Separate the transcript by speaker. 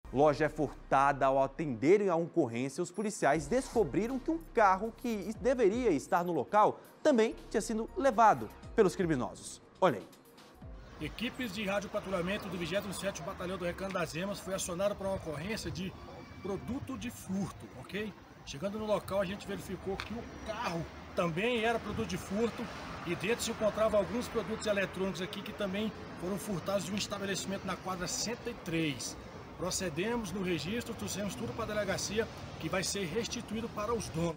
Speaker 1: Loja é furtada. Ao atenderem a ocorrência, os policiais descobriram que um carro que deveria estar no local também tinha sido levado pelos criminosos. Olha aí.
Speaker 2: Equipes de radiopatrulhamento do 27º Batalhão do Recanto das Emas foi acionada para uma ocorrência de produto de furto, ok? Chegando no local, a gente verificou que o carro também era produto de furto e dentro se encontravam alguns produtos eletrônicos aqui que também foram furtados de um estabelecimento na quadra 103. Procedemos no registro, trouxemos tudo para a delegacia que vai ser restituído para os donos.